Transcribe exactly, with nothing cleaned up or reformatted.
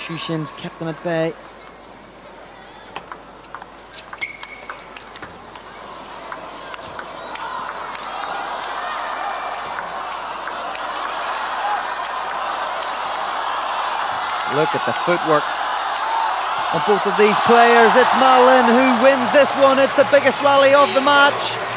Shushin's kept them at bay. Look at the footwork of both of these players. It's Ma Lin who wins this one. It's the biggest rally of the match.